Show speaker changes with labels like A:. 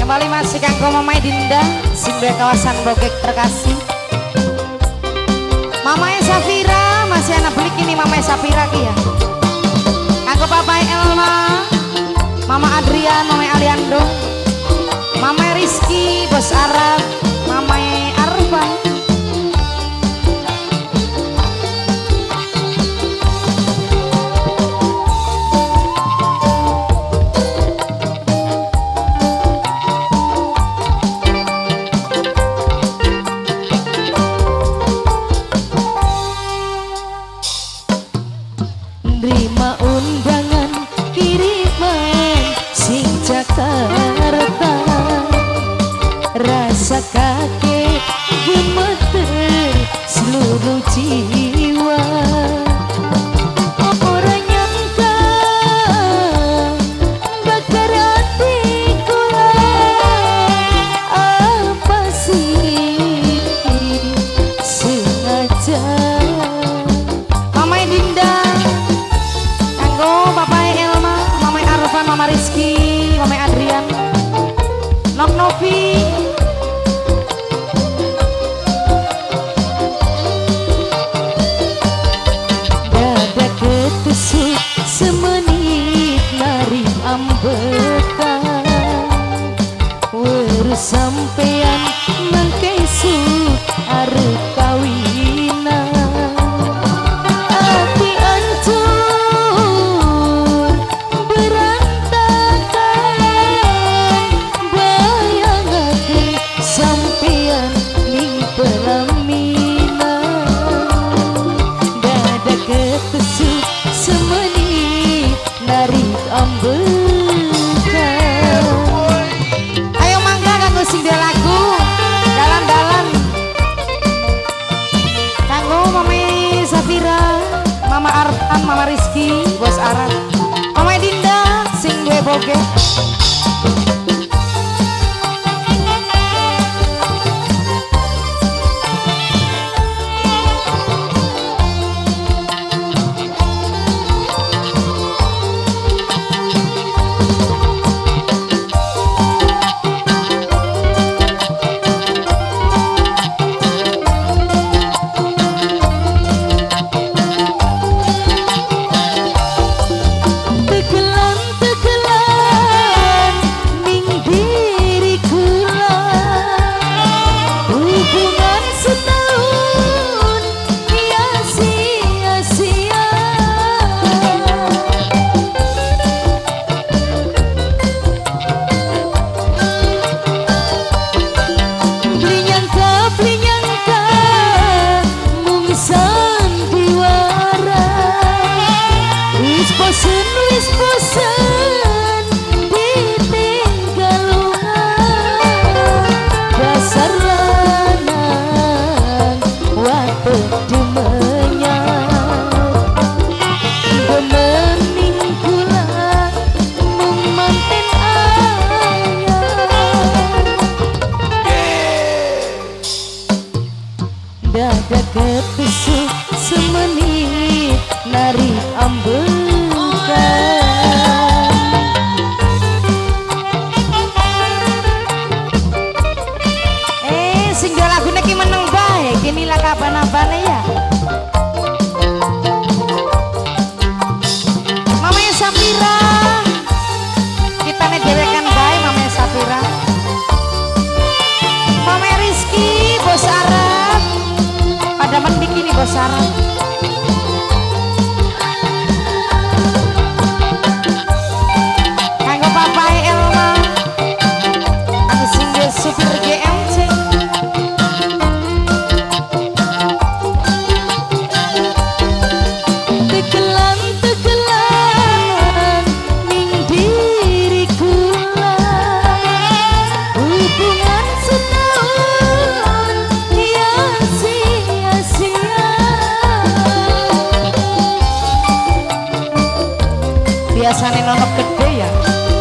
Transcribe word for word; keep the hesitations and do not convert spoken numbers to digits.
A: Kembali masih kanggo Mamai Dinda sing duwe kawasan Bogek terkasih. Mamai Safira masih anak belik ini Mamai Safira ki ya. Kanggo Papai Elma, Mama Adrian, Mamai Aliando, Mamai Rizky, Bos Arab, Mamai Arfan.
B: Nerima undangan kiriman sing Jakarta, rasa kaget gemeter seluruh jiwa. Orang nyangka bakar hatiku apa sih sengaja.
A: Mamai Dinda, Papai Elma, Mamai Arfan, Mama Rizky, Mamai Adrian, Nok Novi.
B: Dada ketusuk semenit nari ambekan, weru sampean mengkesuk arep kawinan. Hati hancur berantakan, bayangaken sampean ning pelaminan. Dada ketusuk semenit nari ambekan.
A: Ayo mangga kanggo sing dia lagu dalan-dalan. Kanggo Mamai Safira, Mama Arfan, Mama Rizky, Bos Arab, Mamai Dinda sing duwe Bogek.
B: Tegelan-tegelan ning diriku lah, hubungan setahun ya sia-sia. Beli nyangka, beli nyangka mung sandiwara. Wis bosen, wis bosen ditinggal lungan. Dasar lanang watuk demenyang, demening kula mung manten anyar. Dada ketusuk semenit nari ambekan.
A: Eh, sing dia lagu ki meneng bae, kini lah kapan-apane ya. Mamai Safira, kita nih dewekan bae Mamai Safira. Mamai Rizky, Bos Arab, pada mendik ini Bos Arab. Kanggo Papai Elma, aku sing duwe supir G M C.
B: Tegelan-tegelan ning diriku lah, hubungan setahun ya sia-sia.
A: Biasanya nonton gede ya.